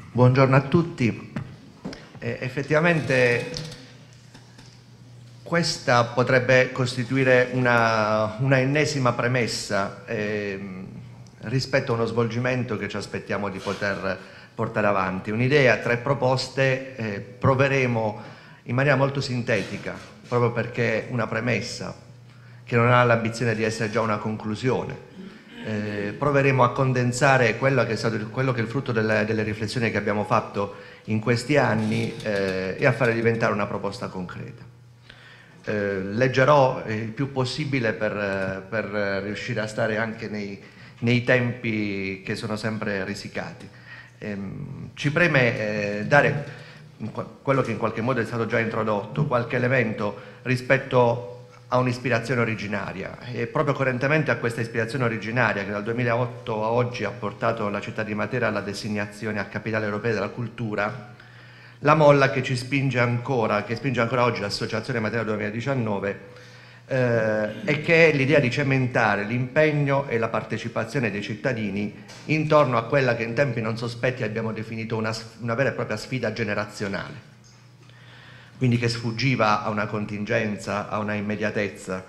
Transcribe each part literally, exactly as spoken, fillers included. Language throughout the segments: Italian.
Buongiorno a tutti. Eh, effettivamente questa potrebbe costituire una, una ennesima premessa eh, rispetto a uno svolgimento che ci aspettiamo di poter portare avanti. Un'idea, tre proposte, eh, proveremo in maniera molto sintetica, proprio perché è una premessa che non ha l'ambizione di essere già una conclusione. Eh, proveremo a condensare quello che è stato quello che è il frutto delle, delle riflessioni che abbiamo fatto in questi anni eh, e a fare diventare una proposta concreta. Eh, leggerò il più possibile per, per riuscire a stare anche nei, nei tempi che sono sempre risicati. Eh, ci preme eh, dare quello che in qualche modo è stato già introdotto, qualche elemento rispetto a un'ispirazione originaria, e proprio coerentemente a questa ispirazione originaria che dal duemilaotto a oggi ha portato la città di Matera alla designazione a capitale europea della cultura, la molla che ci spinge ancora, che spinge ancora oggi l'Associazione Matera duemiladiciannove, eh, è che è l'idea di cementare l'impegno e la partecipazione dei cittadini intorno a quella che in tempi non sospetti abbiamo definito una, una vera e propria sfida generazionale. Quindi che sfuggiva a una contingenza, a una immediatezza.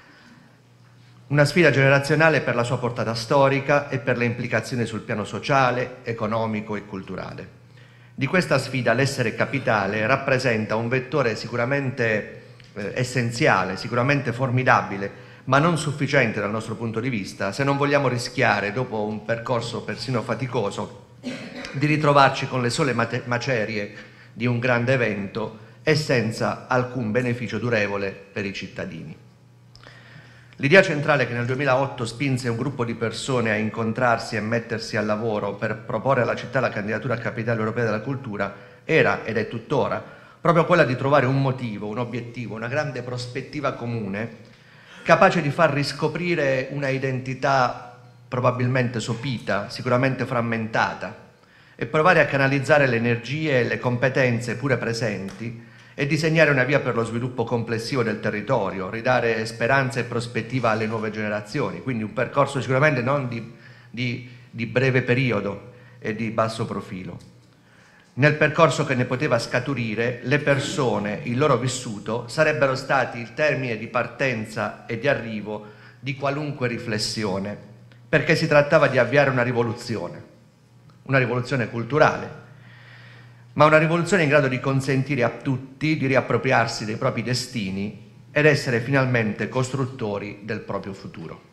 Una sfida generazionale per la sua portata storica e per le implicazioni sul piano sociale, economico e culturale. Di questa sfida l'essere capitale rappresenta un vettore sicuramente eh, essenziale, sicuramente formidabile, ma non sufficiente dal nostro punto di vista, se non vogliamo rischiare, dopo un percorso persino faticoso, di ritrovarci con le sole macerie di un grande evento e senza alcun beneficio durevole per i cittadini. L'idea centrale che nel duemilaotto spinse un gruppo di persone a incontrarsi e mettersi al lavoro per proporre alla città la candidatura a capitale europea della cultura era, ed è tuttora, proprio quella di trovare un motivo, un obiettivo, una grande prospettiva comune, capace di far riscoprire una identità probabilmente sopita, sicuramente frammentata, e provare a canalizzare le energie e le competenze pure presenti e disegnare una via per lo sviluppo complessivo del territorio, ridare speranza e prospettiva alle nuove generazioni, quindi un percorso sicuramente non di, di, di breve periodo e di basso profilo. Nel percorso che ne poteva scaturire, le persone, il loro vissuto, sarebbero stati il termine di partenza e di arrivo di qualunque riflessione, perché si trattava di avviare una rivoluzione, una rivoluzione culturale, ma una rivoluzione in grado di consentire a tutti di riappropriarsi dei propri destini ed essere finalmente costruttori del proprio futuro.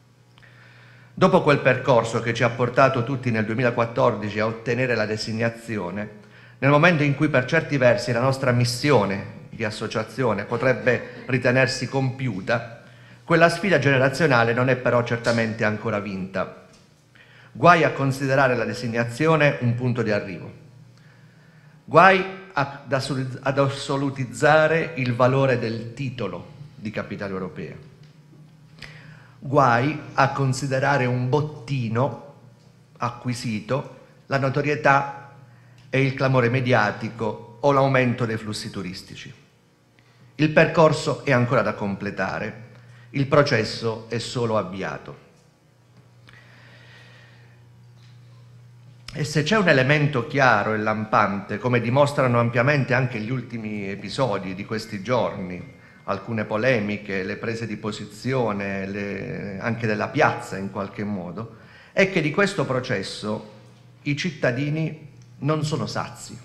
Dopo quel percorso che ci ha portato tutti nel duemilaquattordici a ottenere la designazione, nel momento in cui per certi versi la nostra missione di associazione potrebbe ritenersi compiuta, quella sfida generazionale non è però certamente ancora vinta. Guai a considerare la designazione un punto di arrivo. Guai ad assolutizzare il valore del titolo di capitale europea. Guai a considerare un bottino acquisito la notorietà e il clamore mediatico o l'aumento dei flussi turistici. Il percorso è ancora da completare, il processo è solo avviato. E se c'è un elemento chiaro e lampante, come dimostrano ampiamente anche gli ultimi episodi di questi giorni, alcune polemiche, le prese di posizione, le, anche della piazza in qualche modo, è che di questo processo i cittadini non sono sazi.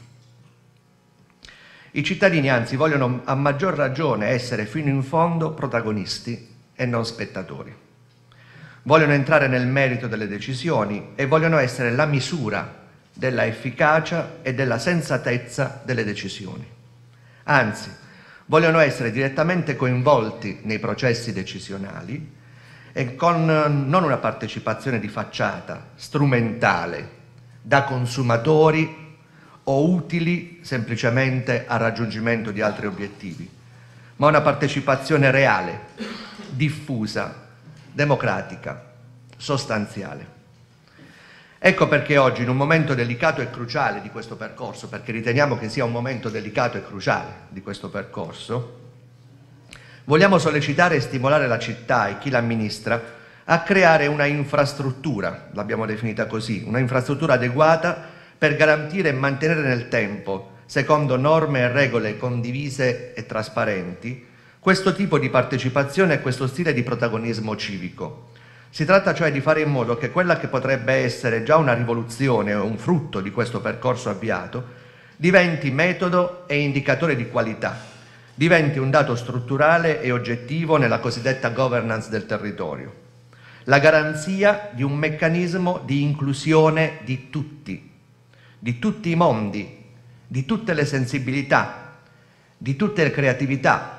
I cittadini anzi vogliono a maggior ragione essere fino in fondo protagonisti e non spettatori. Vogliono entrare nel merito delle decisioni e vogliono essere la misura della efficacia e della sensatezza delle decisioni. Anzi, vogliono essere direttamente coinvolti nei processi decisionali e con non una partecipazione di facciata, strumentale, da consumatori o utili semplicemente al raggiungimento di altri obiettivi, ma una partecipazione reale, diffusa, democratica, sostanziale. Ecco perché oggi, in un momento delicato e cruciale di questo percorso, perché riteniamo che sia un momento delicato e cruciale di questo percorso, vogliamo sollecitare e stimolare la città e chi l'amministra a creare una infrastruttura, l'abbiamo definita così, una infrastruttura adeguata per garantire e mantenere nel tempo, secondo norme e regole condivise e trasparenti, questo tipo di partecipazione e questo stile di protagonismo civico. Si tratta cioè di fare in modo che quella che potrebbe essere già una rivoluzione o un frutto di questo percorso avviato diventi metodo e indicatore di qualità, diventi un dato strutturale e oggettivo nella cosiddetta governance del territorio, la garanzia di un meccanismo di inclusione di tutti, di tutti i mondi, di tutte le sensibilità, di tutte le creatività.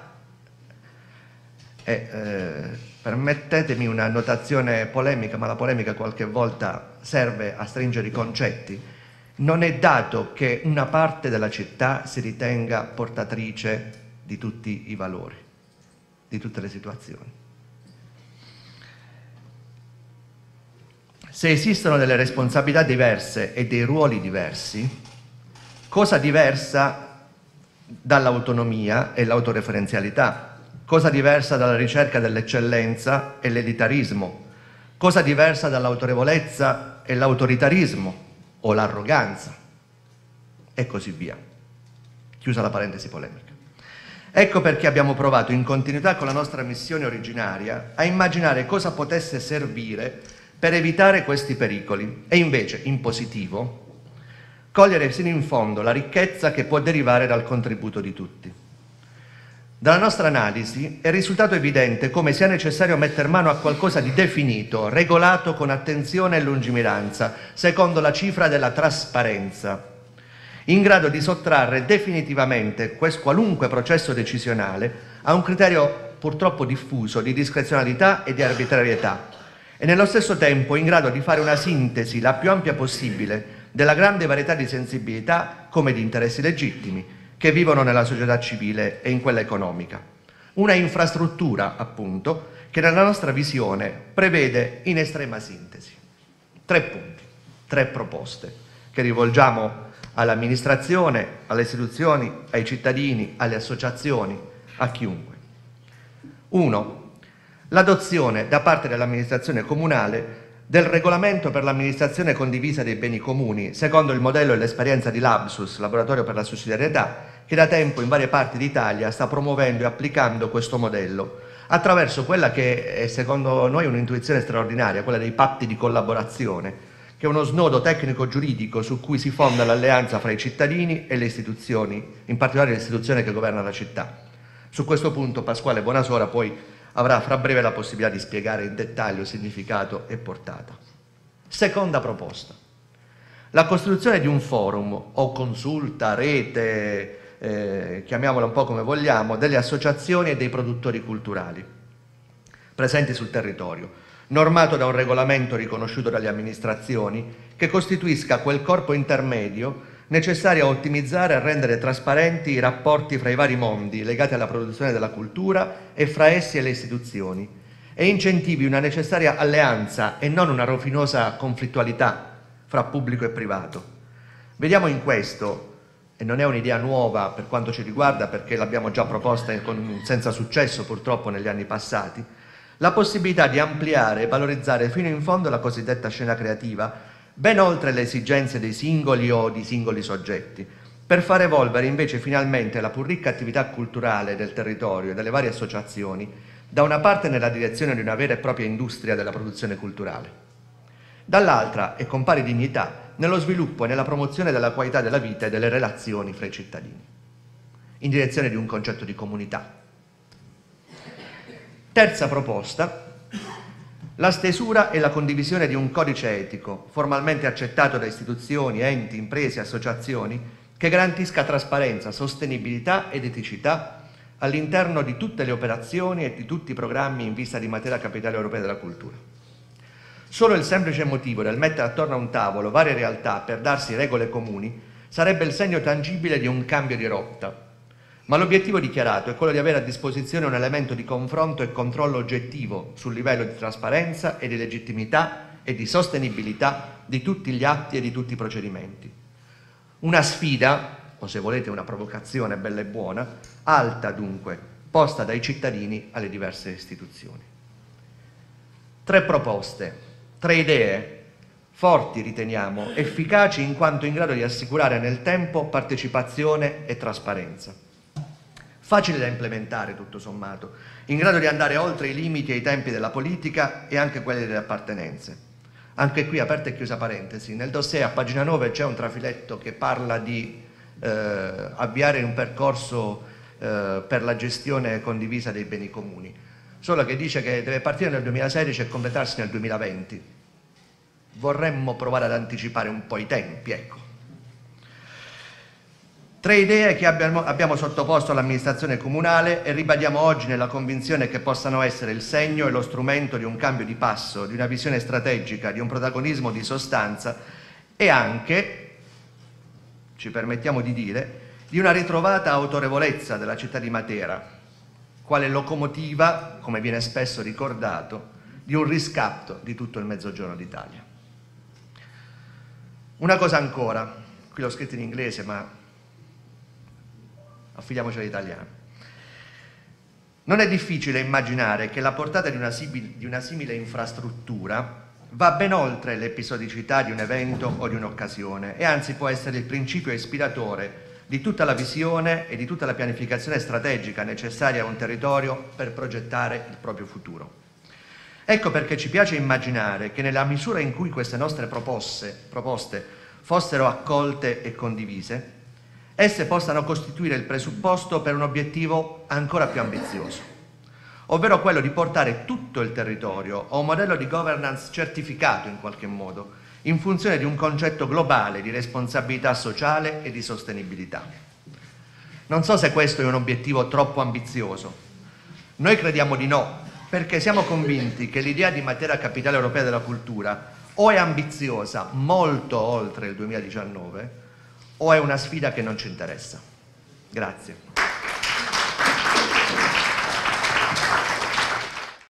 E, eh, permettetemi una notazione polemica, ma la polemica qualche volta serve a stringere i concetti. Non è dato che una parte della città si ritenga portatrice di tutti i valori, di tutte le situazioni. Se esistono delle responsabilità diverse e dei ruoli diversi, cosa diversa dall'autonomia e l'autoreferenzialità? Cosa diversa dalla ricerca dell'eccellenza e l'elitarismo? Cosa diversa dall'autorevolezza e l'autoritarismo o l'arroganza? E così via. Chiusa la parentesi polemica. Ecco perché abbiamo provato, in continuità con la nostra missione originaria, a immaginare cosa potesse servire per evitare questi pericoli e invece, in positivo, cogliere sino in fondo la ricchezza che può derivare dal contributo di tutti. Dalla nostra analisi è risultato evidente come sia necessario mettere mano a qualcosa di definito, regolato con attenzione e lungimiranza, secondo la cifra della trasparenza, in grado di sottrarre definitivamente questo qualunque processo decisionale a un criterio purtroppo diffuso di discrezionalità e di arbitrarietà e nello stesso tempo in grado di fare una sintesi la più ampia possibile della grande varietà di sensibilità come di interessi legittimi che vivono nella società civile e in quella economica. Una infrastruttura, appunto, che nella nostra visione prevede in estrema sintesi tre punti, tre proposte che rivolgiamo all'amministrazione, alle istituzioni, ai cittadini, alle associazioni, a chiunque. Uno, l'adozione da parte dell'amministrazione comunale del regolamento per l'amministrazione condivisa dei beni comuni, secondo il modello e l'esperienza di Labsus, Laboratorio per la Sussidiarietà, che da tempo in varie parti d'Italia sta promuovendo e applicando questo modello, attraverso quella che è secondo noi un'intuizione straordinaria, quella dei patti di collaborazione, che è uno snodo tecnico-giuridico su cui si fonda l'alleanza fra i cittadini e le istituzioni, in particolare l'istituzione che governa la città. Su questo punto Pasquale Buonasora poi avrà fra breve la possibilità di spiegare in dettaglio significato e portata. Seconda proposta, la costituzione di un forum o consulta, rete, eh, chiamiamola un po' come vogliamo, delle associazioni e dei produttori culturali presenti sul territorio, normato da un regolamento riconosciuto dalle amministrazioni che costituisca quel corpo intermedio necessario a ottimizzare e a rendere trasparenti i rapporti fra i vari mondi legati alla produzione della cultura e fra essi e le istituzioni e incentivi una necessaria alleanza e non una rovinosa conflittualità fra pubblico e privato. Vediamo in questo, e non è un'idea nuova per quanto ci riguarda perché l'abbiamo già proposta con, senza successo purtroppo negli anni passati, la possibilità di ampliare e valorizzare fino in fondo la cosiddetta scena creativa ben oltre le esigenze dei singoli o di singoli soggetti, per far evolvere invece finalmente la pur ricca attività culturale del territorio e delle varie associazioni, da una parte nella direzione di una vera e propria industria della produzione culturale, dall'altra, e con pari dignità, nello sviluppo e nella promozione della qualità della vita e delle relazioni fra i cittadini, in direzione di un concetto di comunità. Terza proposta, la stesura e la condivisione di un codice etico, formalmente accettato da istituzioni, enti, imprese, associazioni, che garantisca trasparenza, sostenibilità ed eticità all'interno di tutte le operazioni e di tutti i programmi in vista di materia capitale europea della cultura. Solo il semplice motivo del mettere attorno a un tavolo varie realtà per darsi regole comuni sarebbe il segno tangibile di un cambio di rotta, ma l'obiettivo dichiarato è quello di avere a disposizione un elemento di confronto e controllo oggettivo sul livello di trasparenza e di legittimità e di sostenibilità di tutti gli atti e di tutti i procedimenti. Una sfida, o se volete una provocazione bella e buona, alta dunque, posta dai cittadini alle diverse istituzioni. Tre proposte, tre idee, forti riteniamo, efficaci in quanto in grado di assicurare nel tempo partecipazione e trasparenza. Facile da implementare tutto sommato, in grado di andare oltre i limiti e i tempi della politica e anche quelli delle appartenenze. Anche qui, aperta e chiusa parentesi, nel dossier a pagina nove c'è un trafiletto che parla di eh, avviare un percorso eh, per la gestione condivisa dei beni comuni, solo che dice che deve partire nel duemilasedici e completarsi nel duemilaventi. Vorremmo provare ad anticipare un po' i tempi, ecco. Tre idee che abbiamo, abbiamo sottoposto all'amministrazione comunale e ribadiamo oggi nella convinzione che possano essere il segno e lo strumento di un cambio di passo, di una visione strategica, di un protagonismo di sostanza e anche, ci permettiamo di dire, di una ritrovata autorevolezza della città di Matera, quale locomotiva, come viene spesso ricordato, di un riscatto di tutto il Mezzogiorno d'Italia. Una cosa ancora, qui l'ho scritto in inglese ma affiliamoci all'italiano. Non è difficile immaginare che la portata di una, di una simile infrastruttura va ben oltre l'episodicità di un evento o di un'occasione e anzi può essere il principio ispiratore di tutta la visione e di tutta la pianificazione strategica necessaria a un territorio per progettare il proprio futuro. Ecco perché ci piace immaginare che nella misura in cui queste nostre proposte, proposte fossero accolte e condivise, esse possano costituire il presupposto per un obiettivo ancora più ambizioso, ovvero quello di portare tutto il territorio a un modello di governance certificato in qualche modo, in funzione di un concetto globale di responsabilità sociale e di sostenibilità. Non so se questo è un obiettivo troppo ambizioso. Noi crediamo di no, perché siamo convinti che l'idea di Matera Capitale Europea della Cultura o è ambiziosa molto oltre il duemiladiciannove o è una sfida che non ci interessa. Grazie.